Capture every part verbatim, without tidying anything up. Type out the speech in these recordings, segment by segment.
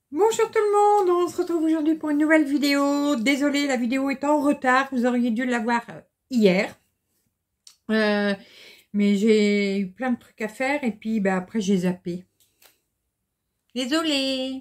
Bonjour tout le monde, on se retrouve aujourd'hui pour une nouvelle vidéo. Désolée, la vidéo est en retard, vous auriez dû la voir hier. Euh, mais j'ai eu plein de trucs à faire et puis bah, après j'ai zappé. Désolée.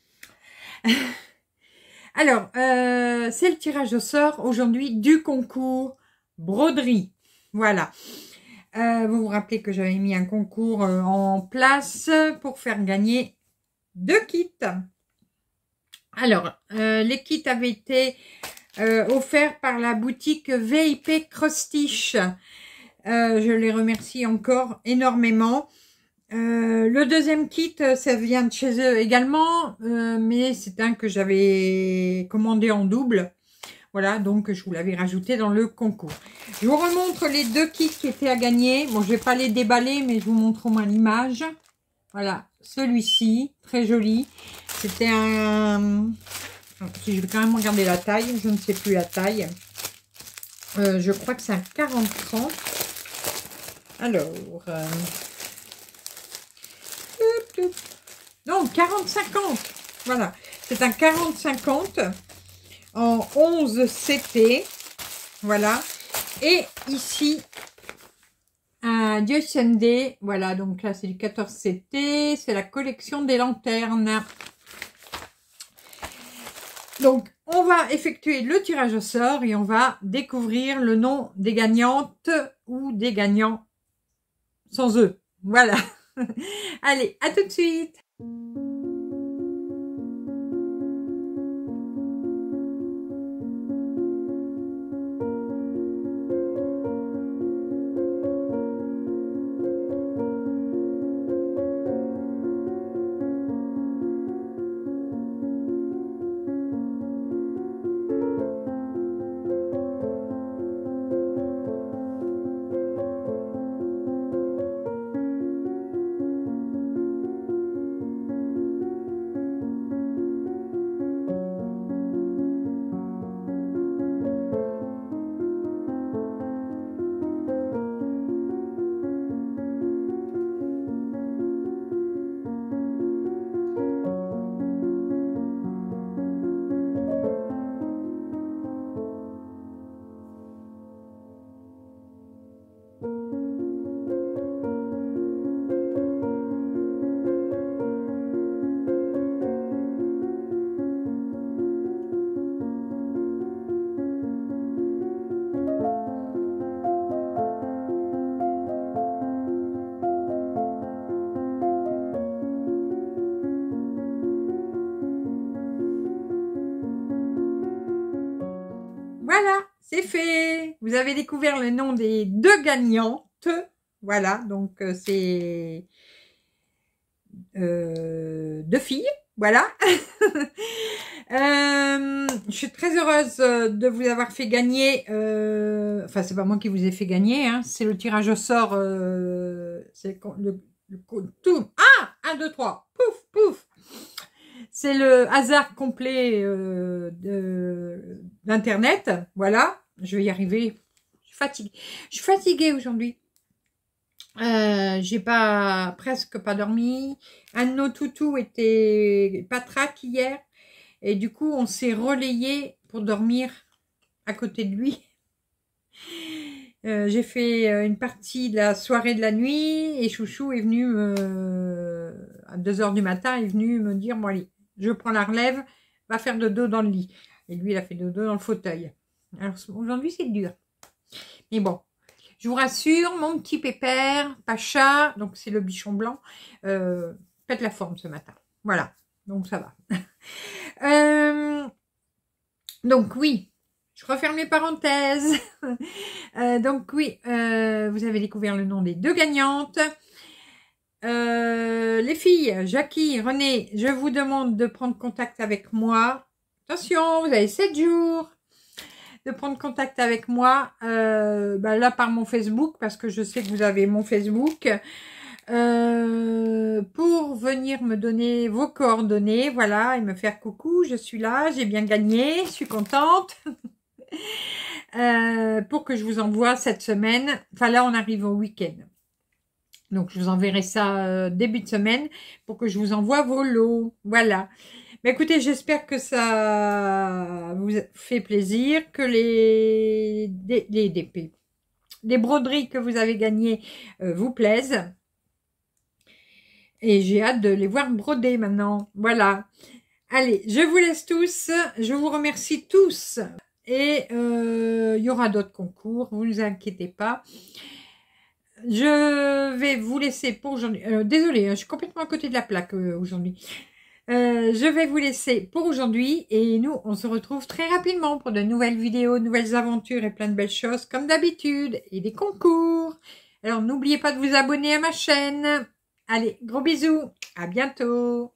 Alors, euh, c'est le tirage au sort aujourd'hui du concours broderie. Voilà. Euh, vous vous rappelez que j'avais mis un concours en place pour faire gagner deux kits. Alors, euh, les kits avaient été euh, offerts par la boutique V I P Cross Stitch. Euh, je les remercie encore énormément. Euh, le deuxième kit, ça vient de chez eux également, euh, mais c'est un que j'avais commandé en double. Voilà, donc je vous l'avais rajouté dans le concours. Je vous remontre les deux kits qui étaient à gagner. Bon, je vais pas les déballer, mais je vous montre au moins l'image. Voilà, celui-ci, très joli. C'était un... Si je vais quand même regarder la taille, je ne sais plus la taille. Euh, je crois que c'est un quarante trente. Alors... Euh... Non, quarante cinquante. Voilà, c'est un quarante cinquante en onze C T. Voilà. Et ici, un Dieu Sunday. Voilà, donc là, c'est du quatorze C T. C'est la collection des lanternes. Donc, on va effectuer le tirage au sort et on va découvrir le nom des gagnantes ou des gagnants sans eux. Voilà. Allez, à tout de suite. Voilà, c'est fait. Vous avez découvert le nom des deux gagnantes. Voilà, donc euh, c'est euh, deux filles. Voilà. euh, je suis très heureuse de vous avoir fait gagner. Euh, enfin, c'est pas moi qui vous ai fait gagner. Hein, c'est le tirage au sort. Euh, c'est le, le, le tout. Ah, un, deux, trois. Pouf, pouf. C'est le hasard complet euh, d'Internet. Voilà, je vais y arriver. Je suis fatiguée. Je suis fatiguée aujourd'hui. Euh, j'ai pas presque pas dormi. Un de nos toutous était patraque hier. Et du coup, on s'est relayé pour dormir à côté de lui. Euh, j'ai fait une partie de la soirée de la nuit. Et Chouchou est venu, me, à deux heures du matin, est venu me dire, bon allez, je prends la relève, va faire dodo dans le lit. Et lui, il a fait dodo dans le fauteuil. Alors, aujourd'hui, c'est dur. Mais bon, je vous rassure, mon petit pépère, Pacha, donc c'est le bichon blanc, euh, pète la forme ce matin. Voilà, donc ça va. euh, donc oui, je referme les parenthèses. euh, donc oui, euh, vous avez découvert le nom des deux gagnantes. Euh, les filles, Jackie, René, je vous demande de prendre contact avec moi. Attention, vous avez sept jours de prendre contact avec moi. Euh, bah là, par mon Facebook, parce que je sais que vous avez mon Facebook. Euh, pour venir me donner vos coordonnées, voilà, et me faire coucou, je suis là, j'ai bien gagné, je suis contente. euh, pour que je vous envoie cette semaine, enfin là, on arrive au week-end. Donc, je vous enverrai ça euh, début de semaine pour que je vous envoie vos lots. Voilà. Mais écoutez, j'espère que ça vous fait plaisir, que les, les, les, les, les broderies que vous avez gagnées euh, vous plaisent. Et j'ai hâte de les voir broder maintenant. Voilà. Allez, je vous laisse tous. Je vous remercie tous. Et euh, il y aura d'autres concours, vous ne vous inquiétez pas. Je vais vous laisser pour aujourd'hui. Euh, désolée, je suis complètement à côté de la plaque euh, aujourd'hui. Euh, je vais vous laisser pour aujourd'hui et nous, on se retrouve très rapidement pour de nouvelles vidéos, de nouvelles aventures et plein de belles choses comme d'habitude et des concours. Alors, n'oubliez pas de vous abonner à ma chaîne. Allez, gros bisous, à bientôt.